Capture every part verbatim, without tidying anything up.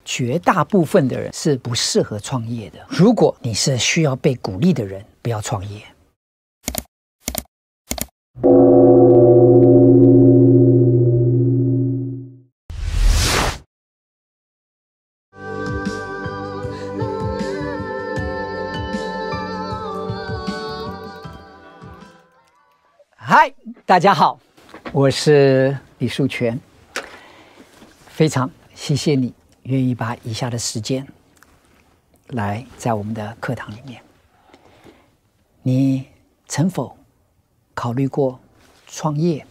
绝大部分的人是不适合创业的。如果你是需要被鼓励的人，不要创业。嗨，大家好，我是李树全，非常谢谢你愿意把以下的时间来在我们的课堂里面。你曾否考虑过创业？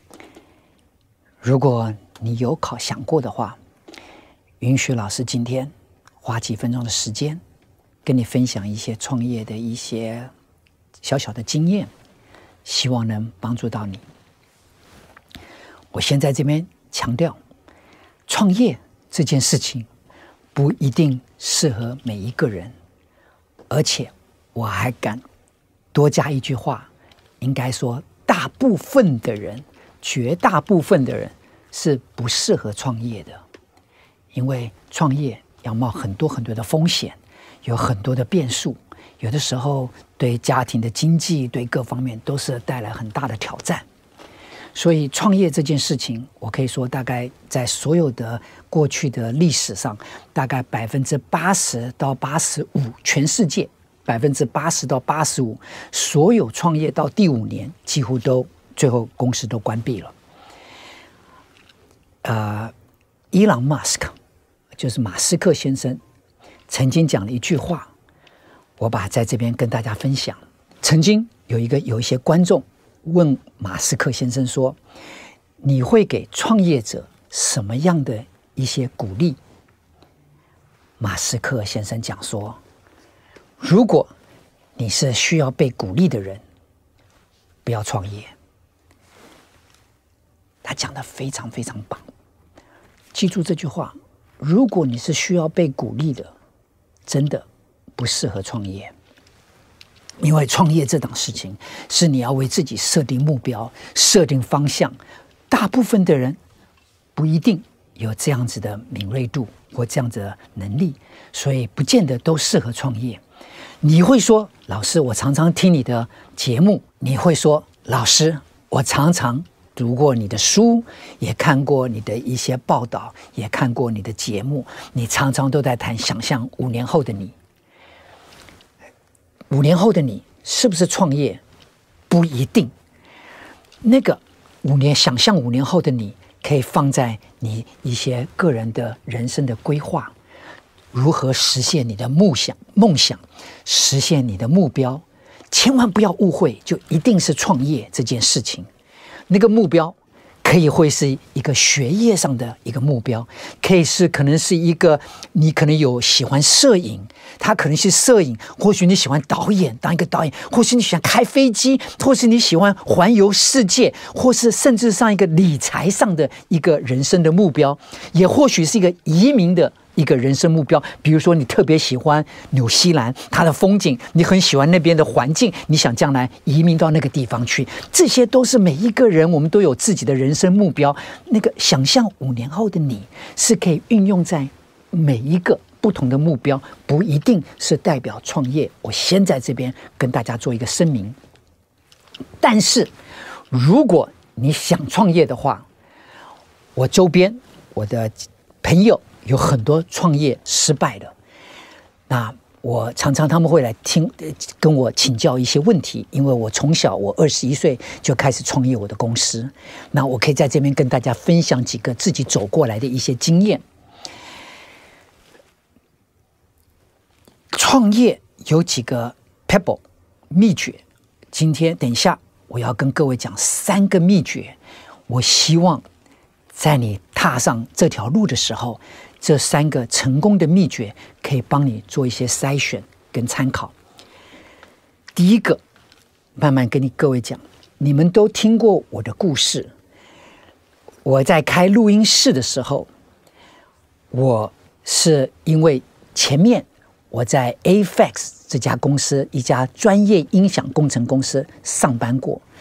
如果你有考想过的话，允许老师今天花几分钟的时间，跟你分享一些创业的一些小小的经验，希望能帮助到你。我先在这边强调，创业这件事情不一定适合每一个人，而且我还敢多加一句话，应该说大部分的人，绝大部分的人是不适合创业的，因为创业要冒很多很多的风险，有很多的变数，有的时候对家庭的经济，对各方面都是带来很大的挑战。所以创业这件事情，我可以说大概在所有的过去的历史上，大概百分之八十到八十五，全世界百分之八十到八十五，所有创业到第五年，几乎都最后公司都关闭了。呃，伊朗马斯克就是马斯克先生曾经讲了一句话，我把在这边跟大家分享。曾经有一个有一些观众问马斯克先生说：“你会给创业者什么样的一些鼓励？”马斯克先生讲说：“如果你是需要被鼓励的人，不要创业。”他讲得非常非常棒。记住这句话：如果你是需要被鼓励的，真的不适合创业。因为创业这档事情是你要为自己设定目标、设定方向，大部分的人不一定有这样子的敏锐度或这样子的能力，所以不见得都适合创业。你会说：“老师，我常常听你的节目。”你会说：“老师，我常常读过你的书，也看过你的一些报道，也看过你的节目，你常常都在谈想象五年后的你。”五年后的你是不是创业？不一定。那个五年想象五年后的你，可以放在你一些个人的人生的规划，如何实现你的梦想、梦想，实现你的目标。千万不要误会，就一定是创业这件事情。那个目标可以会是一个学业上的一个目标，可以是可能是一个你可能有喜欢摄影，他可能是摄影，或许你喜欢导演，当一个导演，或是你喜欢开飞机，或是你喜欢环游世界，或是甚至上一个理财上的一个人生的目标，也或许是一个移民的一个人生目标。比如说你特别喜欢纽西兰，它的风景，你很喜欢那边的环境，你想将来移民到那个地方去，这些都是每一个人我们都有自己的人生目标。那个想象五年后的你是可以运用在每一个不同的目标，不一定是代表创业。我先在这边跟大家做一个声明。但是如果你想创业的话，我周边我的朋友有很多创业失败的，那我常常他们会来听跟我请教一些问题，因为我从小我二十一岁就开始创业我的公司，那我可以在这边跟大家分享几个自己走过来的一些经验。创业有几个 pebble 秘诀，今天等一下我要跟各位讲三个秘诀，我希望在你踏上这条路的时候，这三个成功的秘诀可以帮你做一些筛选跟参考。第一个，慢慢跟你各位讲，你们都听过我的故事。我在开录音室的时候，我是因为前面我在 A F E X 这家公司，一家专业音响工程公司上班过，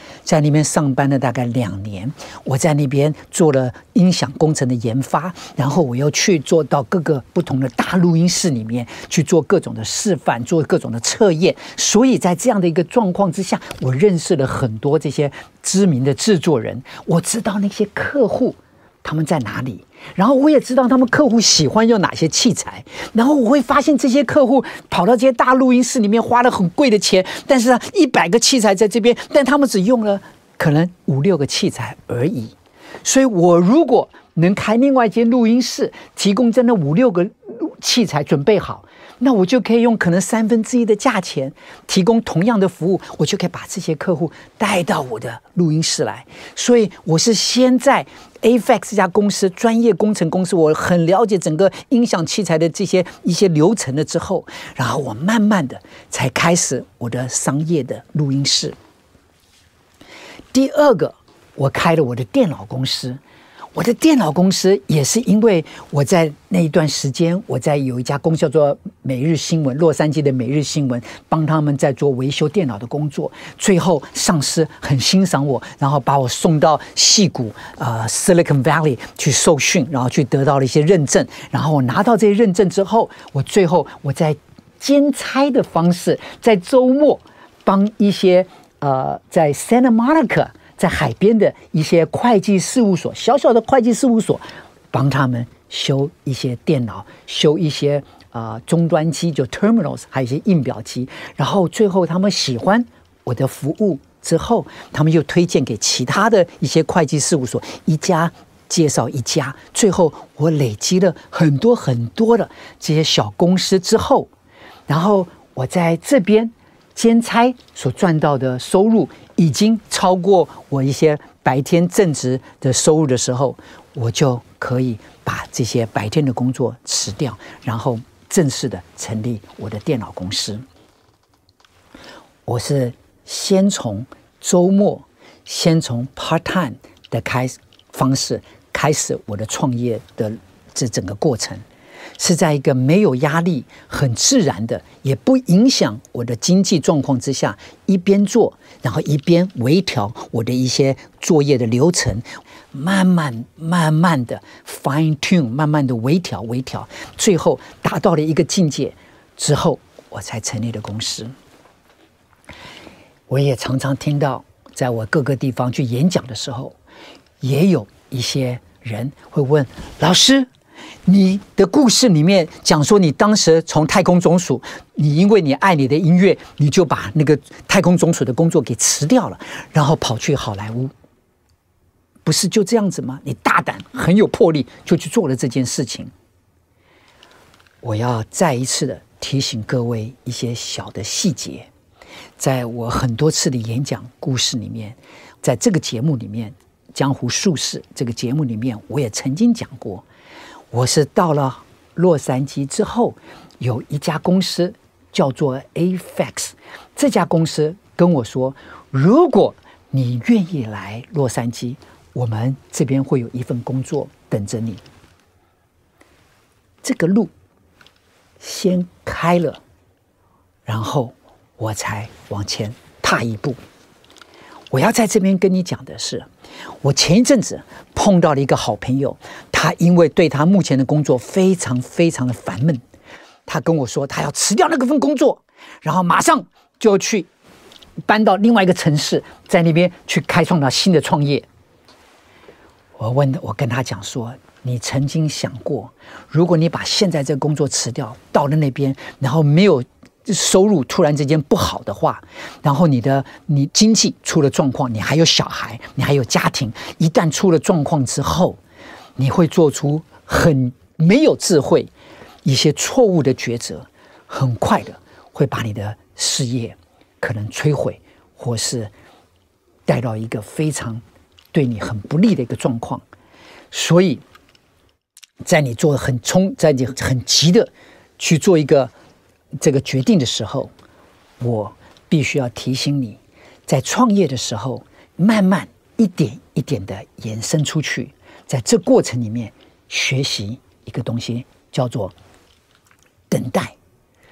在那边上班了大概两年。我在那边做了音响工程的研发，然后我又去做到各个不同的大录音室里面去做各种的示范，做各种的测验。所以在这样的一个状况之下，我认识了很多这些知名的制作人，我知道那些客户他们在哪里，然后我也知道他们客户喜欢用哪些器材，然后我会发现这些客户跑到这些大录音室里面花了很贵的钱，但是一百个器材在这边，但他们只用了可能五六个器材而已。所以我如果能开另外一间录音室，提供真的五六个器材准备好，那我就可以用可能三分之一的价钱提供同样的服务，我就可以把这些客户带到我的录音室来。所以我是先在 A F E X 这家公司专业工程公司，我很了解整个音响器材的这些一些流程了之后，然后我慢慢的才开始我的商业的录音室。第二个，我开了我的电脑公司。我的电脑公司也是因为我在那一段时间，我在有一家公司叫做每日新闻，洛杉矶的每日新闻，帮他们在做维修电脑的工作。最后上司很欣赏我，然后把我送到矽谷呃 Silicon Valley 去受训，然后去得到了一些认证。然后我拿到这些认证之后，我最后我在兼差的方式，在周末帮一些呃在 Santa Monica。在海边的一些会计事务所，小小的会计事务所，帮他们修一些电脑，修一些呃终端机，就 terminals， 还有一些印表机。然后最后他们喜欢我的服务之后，他们又推荐给其他的一些会计事务所，一家介绍一家。最后我累积了很多很多的这些小公司之后，然后我在这边兼差所赚到的收入已经超过我一些白天正职的收入的时候，我就可以把这些白天的工作辞掉，然后正式的成立我的电脑公司。我是先从周末，先从 part time 的开方式开始我的创业的这整个过程。是在一个没有压力、很自然的，也不影响我的经济状况之下，一边做，然后一边微调我的一些作业的流程，慢慢、慢慢的 fine tune， 慢慢的微调、微调，最后达到了一个境界之后，我才成立了公司。我也常常听到，在我各个地方去演讲的时候，也有一些人会问老师，你的故事里面讲说，你当时从太空总署，你因为你爱你的音乐，你就把那个太空总署的工作给辞掉了，然后跑去好莱坞，不是就这样子吗？你大胆，很有魄力，就去做了这件事情。我要再一次的提醒各位一些小的细节，在我很多次的演讲故事里面，在这个节目里面，《江湖术士》这个节目里面，我也曾经讲过。我是到了洛杉矶之后，有一家公司叫做 A F E X， 这家公司跟我说，如果你愿意来洛杉矶，我们这边会有一份工作等着你。这个路先开了，然后我才往前踏一步。我要在这边跟你讲的是，我前一阵子碰到了一个好朋友，他因为对他目前的工作非常非常的烦闷，他跟我说他要辞掉那个份工作，然后马上就去搬到另外一个城市，在那边去开创了新的创业。我问我跟他讲说，你曾经想过，如果你把现在这个工作辞掉，到了那边，然后没有收入突然之间不好的话，然后你的你经济出了状况，你还有小孩，你还有家庭，一旦出了状况之后，你会做出很没有智慧一些错误的抉择，很快的会把你的事业可能摧毁，或是带到一个非常对你很不利的一个状况。所以在你做很冲在你很急的去做一个这个决定的时候，我必须要提醒你，在创业的时候，慢慢一点一点的延伸出去，在这过程里面学习一个东西，叫做等待，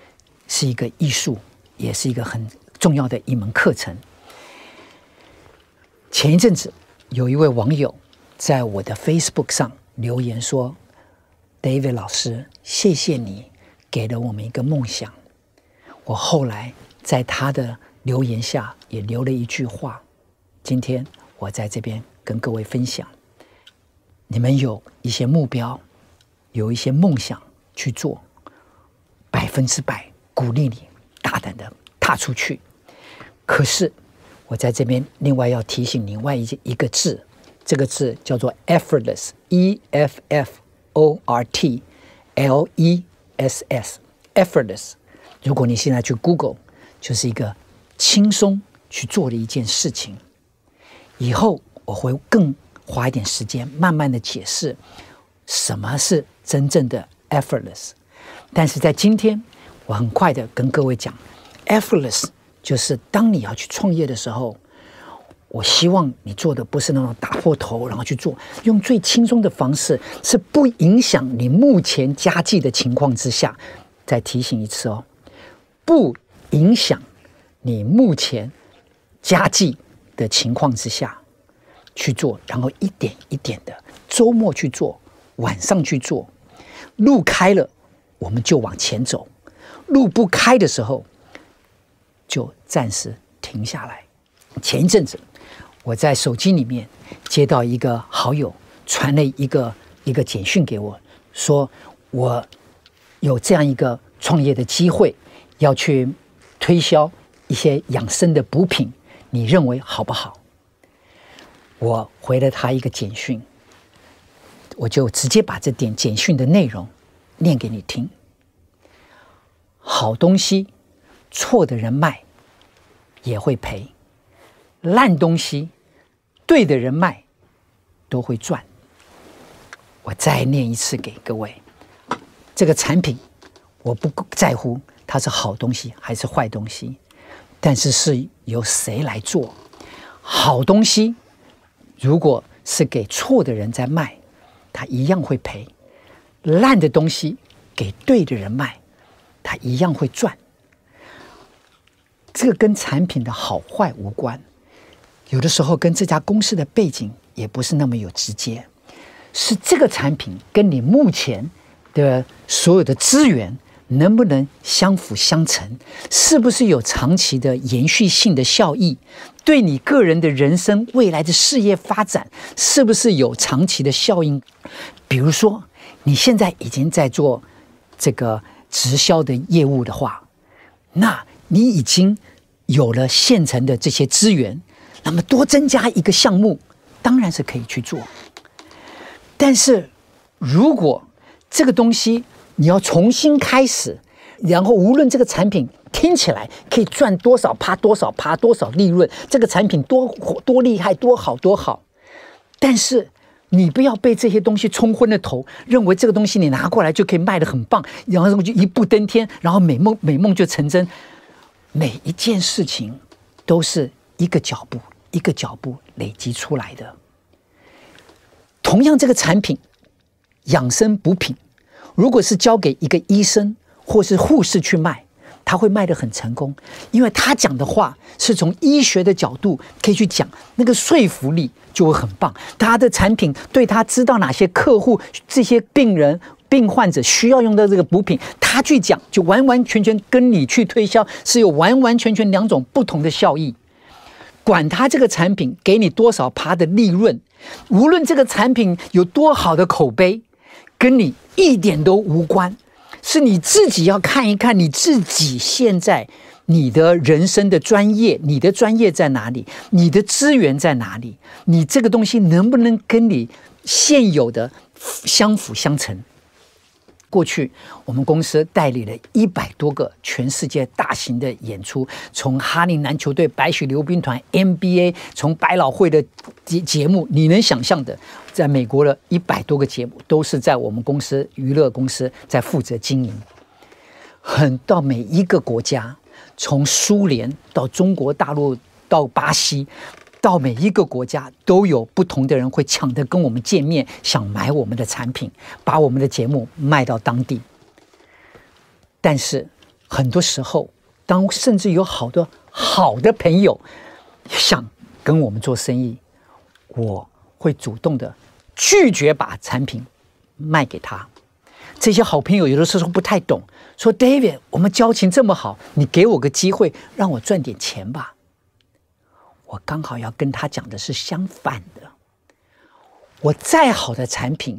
是一个艺术，也是一个很重要的一门课程。 前一阵子有一位网友在我的 Facebook 上留言说 ：“David 老师，谢谢你给了我们一个梦想。”我后来在他的留言下也留了一句话，今天我在这边跟各位分享：你们有一些目标，有一些梦想去做，百分之百鼓励你大胆的踏出去。可是我在这边另外要提醒另外一一个字，这个字叫做 effortless， E F F O R T L E S S effortless。如果你现在去 Google， 就是一个轻松去做的一件事情。以后我会更花一点时间，慢慢的解释什么是真正的 effortless。但是在今天，我很快的跟各位讲 ，effortless 就是当你要去创业的时候，我希望你做的不是那种打破头然后去做，用最轻松的方式，是不影响你目前家计的情况之下。再提醒一次哦。不影响你目前家计的情况之下去做，然后一点一点的，周末去做，晚上去做，路开了我们就往前走，路不开的时候就暂时停下来。前一阵子我在手机里面接到一个好友传了一个一个简讯给我，说我有这样一个创业的机会，要去推销一些养生的补品，你认为好不好？我回了他一个简讯，我就直接把这点简讯的内容念给你听。好东西，错的人卖也会赔；烂东西，对的人卖都会赚。我再念一次给各位，这个产品我不在乎它是好东西还是坏东西，但是是由谁来做。好东西如果是给错的人在卖，他一样会赔；烂的东西给对的人卖，他一样会赚。这个跟产品的好坏无关，有的时候跟这家公司的背景也不是那么有直接，是这个产品跟你目前的所有的资源能不能相辅相成，是不是有长期的延续性的效益，对你个人的人生未来的事业发展是不是有长期的效应。比如说你现在已经在做这个直销的业务的话，那你已经有了现成的这些资源，那么多增加一个项目当然是可以去做。但是如果这个东西你要重新开始，然后无论这个产品听起来可以赚多少趴多少趴多少利润，这个产品多多厉害多好多好，但是你不要被这些东西冲昏了头，认为这个东西你拿过来就可以卖得很棒，然后就一步登天，然后美梦美梦就成真。每一件事情都是一个脚步一个脚步累积出来的。同样这个产品养生补品，如果是交给一个医生或是护士去卖，他会卖得很成功，因为他讲的话是从医学的角度可以去讲，那个说服力就会很棒。他的产品对他知道哪些客户这些病人病患者需要用到这个补品，他去讲就完完全全跟你去推销是有完完全全两种不同的效益。管他这个产品给你多少趴的利润，无论这个产品有多好的口碑，跟你一点都无关，是你自己要看一看你自己现在你的人生的专业，你的专业在哪里，你的资源在哪里，你这个东西能不能跟你现有的相辅相成。过去我们公司代理了一百多个全世界大型的演出，从哈林篮球队、白雪溜冰团、N B A， 从百老汇的节目，你能想象的，在美国的一百多个节目都是在我们公司娱乐公司在负责经营。很到每一个国家，从苏联到中国大陆到巴西，到每一个国家都有不同的人会抢着跟我们见面，想买我们的产品，把我们的节目卖到当地。但是很多时候，当甚至有好多好的朋友想跟我们做生意， 我会主动的拒绝把产品卖给他。这些好朋友有的时候不太懂，说 David， 我们交情这么好，你给我个机会让我赚点钱吧。我刚好要跟他讲的是相反的。我再好的产品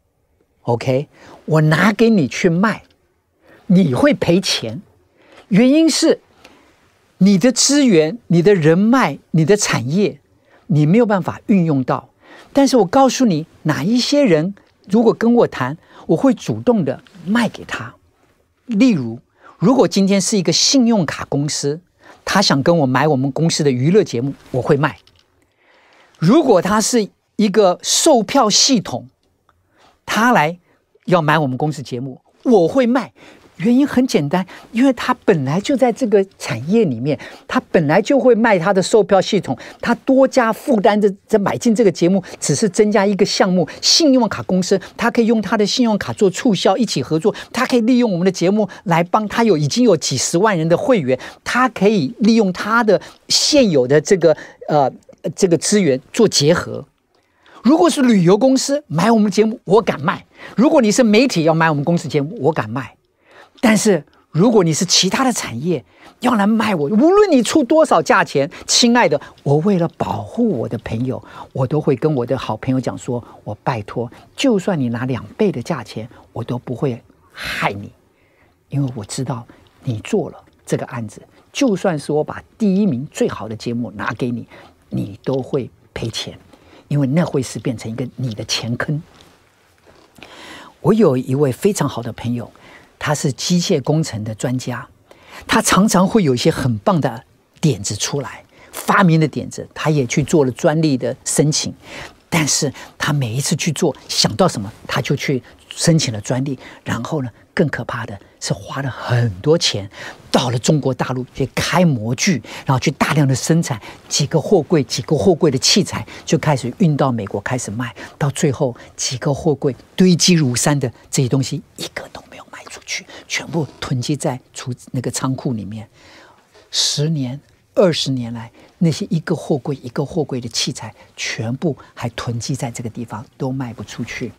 OK， 我拿给你去卖，你会赔钱。原因是你的资源、你的人脉、你的产业你没有办法运用到。但是我告诉你，哪一些人如果跟我谈，我会主动的卖给他。例如，如果今天是一个信用卡公司，他想跟我买我们公司的娱乐节目，我会卖。如果他是一个售票系统，他来要买我们公司节目，我会卖。原因很简单，因为他本来就在这个产业里面，他本来就会卖他的售票系统，他多加负担的在买进这个节目，只是增加一个项目。信用卡公司，他可以用他的信用卡做促销，一起合作，他可以利用我们的节目来帮他有已经有几十万人的会员，他可以利用他的现有的这个呃这个资源做结合。如果是旅游公司买我们节目，我敢卖；如果你是媒体要买我们公司节目，我敢卖。但是如果你是其他的产业要来卖我，无论你出多少价钱，亲爱的，我为了保护我的朋友，我都会跟我的好朋友讲说，我拜托，就算你拿两倍的价钱，我都不会害你，因为我知道你做了这个案子，就算是我把第一名最好的节目拿给你，你都会赔钱，因为那会是变成一个你的钱坑。我有一位非常好的朋友，他是机械工程的专家，他常常会有一些很棒的点子出来，发明的点子，他也去做了专利的申请。但是他每一次去做，想到什么他就去申请了专利，然后呢，更可怕的是花了很多钱，到了中国大陆去开模具，然后去大量的生产几个货柜、几个货柜的器材，就开始运到美国开始卖，到最后几个货柜堆积如山的这些东西，一个都没有卖出去，全部囤积在储那个仓库里面。十年、二十年来，那些一个货柜一个货柜的器材，全部还囤积在这个地方，都卖不出去。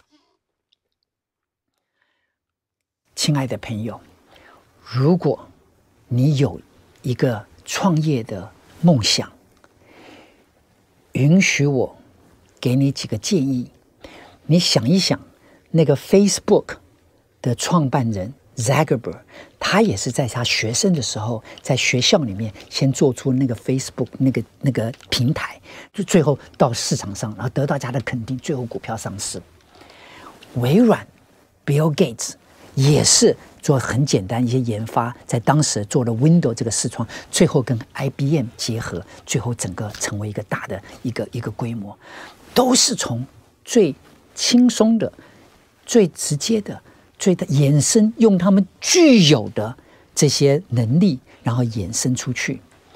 亲爱的朋友，如果你有一个创业的梦想，允许我给你几个建议。你想一想，那个 Facebook 的创办人 Zuckerberg， 他也是在他学生的时候，在学校里面先做出那个 Facebook 那个那个平台，就最后到市场上，然后得到大家的肯定，最后股票上市。微软 Bill Gates 也是做很简单一些研发，在当时做了 Windows 这个视窗，最后跟 I B M 结合，最后整个成为一个大的一个一个规模，都是从最轻松的、最直接的、最的延伸，用他们具有的这些能力，然后延伸出去。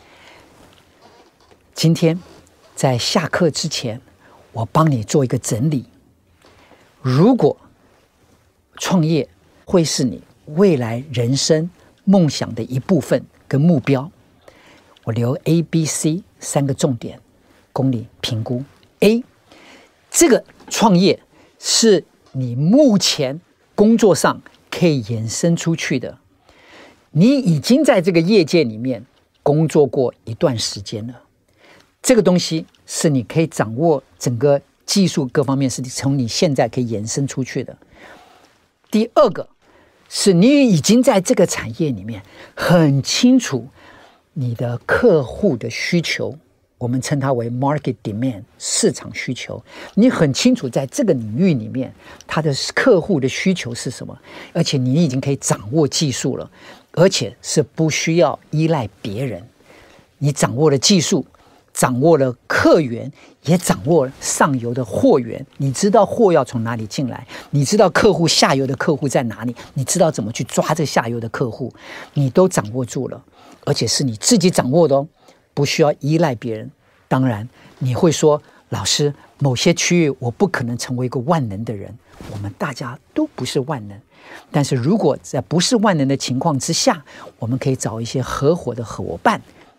今天在下课之前，我帮你做一个整理。如果创业会是你未来人生梦想的一部分跟目标，我留 A、B、C 三个重点供你评估。A， 这个创业是你目前工作上可以延伸出去的，你已经在这个业界里面工作过一段时间了，这个东西是你可以掌握整个技术各方面，是从你现在可以延伸出去的。第二个是你已经在这个产业里面很清楚你的客户的需求，我们称它为 market demand 市场需求，你很清楚在这个领域里面它的客户的需求是什么，而且你已经可以掌握技术了，而且是不需要依赖别人，你掌握了技术，掌握了客源，也掌握了上游的货源，你知道货要从哪里进来，你知道客户下游的客户在哪里，你知道怎么去抓这下游的客户，你都掌握住了，而且是你自己掌握的哦，不需要依赖别人。当然你会说，老师，某些区域我不可能成为一个万能的人，我们大家都不是万能，但是如果在不是万能的情况之下，我们可以找一些合伙的伙伴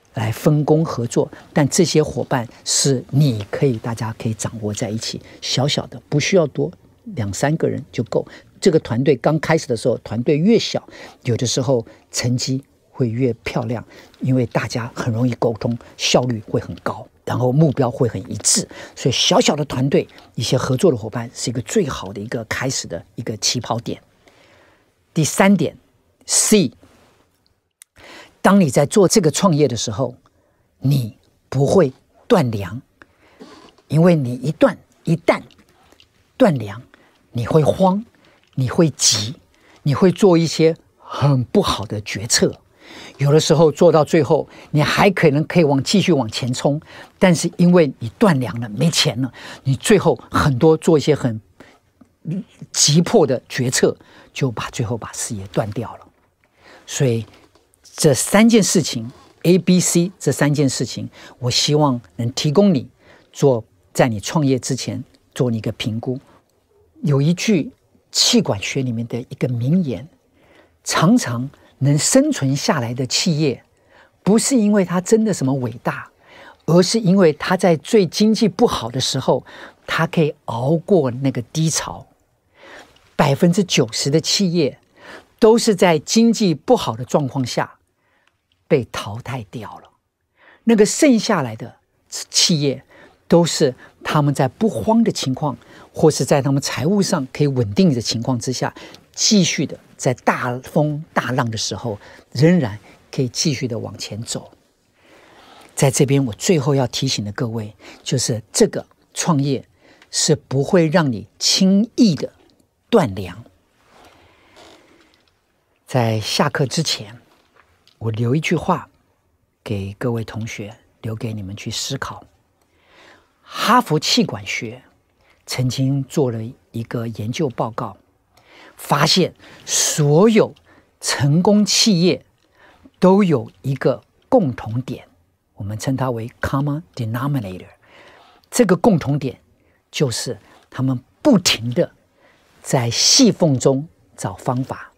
来分工合作，但这些伙伴是你可以大家可以掌握在一起，小小的不需要多，两三个人就够。这个团队刚开始的时候，团队越小，有的时候成绩会越漂亮，因为大家很容易沟通，效率会很高，然后目标会很一致。所以小小的团队，一些合作的伙伴是一个最好的一个开始的一个起跑点。第三点 C， 当你在做这个创业的时候，你不会断粮，因为你一断一旦断粮，你会慌，你会急，你会做一些很不好的决策。有的时候做到最后，你还可能可以往继续往前冲，但是因为你断粮了，没钱了，你最后很多做一些很急迫的决策，就把最后把事业断掉了。所以这三件事情 A、B、C 这三件事情，我希望能提供你做，在你创业之前做你一个评估。有一句企管学里面的一个名言，常常能生存下来的企业，不是因为它真的什么伟大，而是因为它在最经济不好的时候，它可以熬过那个低潮。百分之九十的企业都是在经济不好的状况下被淘汰掉了，那个剩下来的企业都是他们在不慌的情况，或是在他们财务上可以稳定的情况之下，继续的在大风大浪的时候，仍然可以继续的往前走。在这边，我最后要提醒的各位，就是这个创业是不会让你轻易的断粮。在下课之前，我留一句话给各位同学，留给你们去思考。哈佛企管学曾经做了一个研究报告，发现所有成功企业都有一个共同点，我们称它为 common denominator。 这个共同点就是他们不停的在细缝中找方法。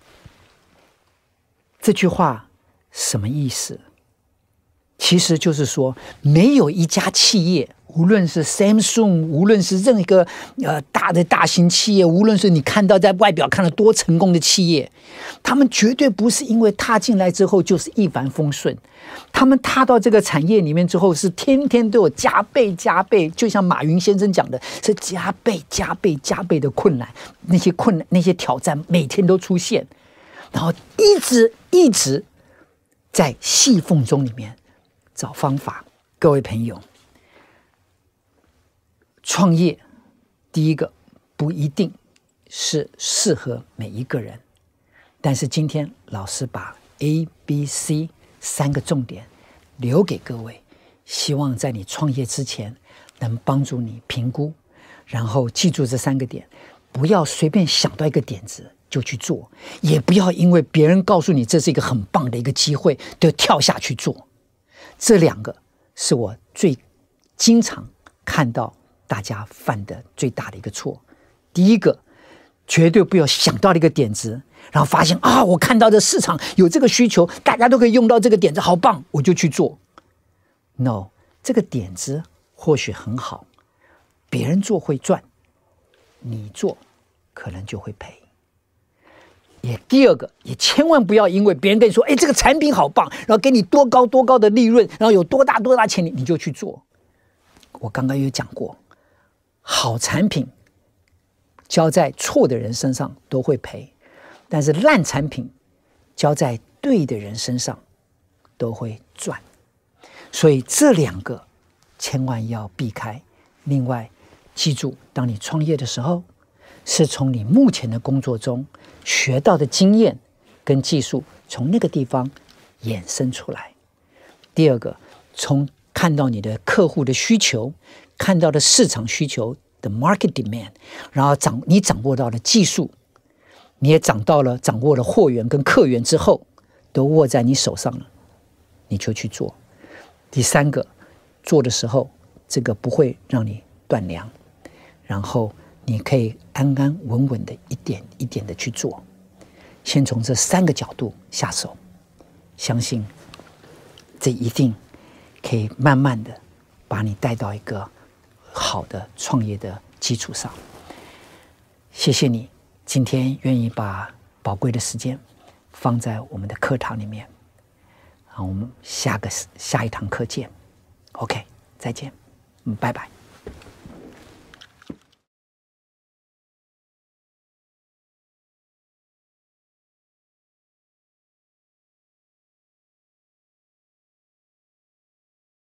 这句话什么意思？其实就是说，没有一家企业，无论是 Samsung， 无论是任何一个呃大的大型企业，无论是你看到在外表看到多成功的企业，他们绝对不是因为踏进来之后就是一帆风顺。他们踏到这个产业里面之后，是天天都有加倍加倍，就像马云先生讲的，是加倍加倍加倍的困难，那些困难那些挑战每天都出现，然后一直一直在细缝中里面找方法。各位朋友，创业第一个不一定是适合每一个人，但是今天老师把 A、B、C 三个重点留给各位，希望在你创业之前能帮助你评估，然后记住这三个点，不要随便想到一个点子就去做，也不要因为别人告诉你这是一个很棒的一个机会就跳下去做。这两个是我最经常看到大家犯的最大的一个错。第一个，绝对不要想到了一个点子，然后发现啊，我看到的市场有这个需求，大家都可以用到这个点子，好棒，我就去做。No， 这个点子或许很好，别人做会赚，你做可能就会赔。也第二个，也千万不要因为别人跟你说，哎，这个产品好棒，然后给你多高多高的利润，然后有多大多大潜力，你就去做。我刚刚有讲过，好产品交在错的人身上都会赔，但是烂产品交在对的人身上都会赚。所以这两个千万要避开。另外，记住，当你创业的时候，是从你目前的工作中学到的经验跟技术，从那个地方衍生出来。第二个，从看到你的客户的需求，看到的市场需求的 market demand， 然后掌你掌握到的技术，你也掌到了掌握了货源跟客源之后，都握在你手上了，你就去做。第三个，做的时候这个不会让你断粮，然后你可以安安稳稳的一点一点的去做，先从这三个角度下手，相信这一定可以慢慢的把你带到一个好的创业的基础上。谢谢你今天愿意把宝贵的时间放在我们的课堂里面。好，我们下个下一堂课见。OK， 再见，嗯，拜拜。